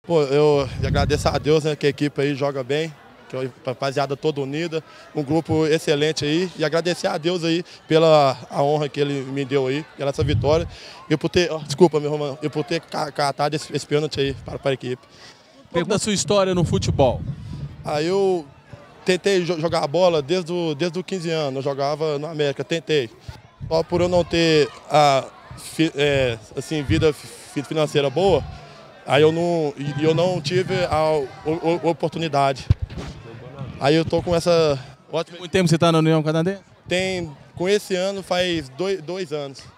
Pô, eu agradeço a Deus, né, que a equipe aí joga bem, que a rapaziada toda unida, um grupo excelente aí, e agradecer a Deus aí pela a honra que ele me deu aí, pela essa vitória, e por ter, desculpa, meu irmão, e por ter catado esse pênalti aí para a equipe. Um pouco da sua história no futebol. Aí eu tentei jogar a bola desde os 15 anos, eu jogava no América, tentei. Só por eu não ter assim, vida financeira boa, aí eu não tive a oportunidade. Aí eu tô com essa ótima... Muito tempo você está na União Canadense? Com esse ano faz dois anos.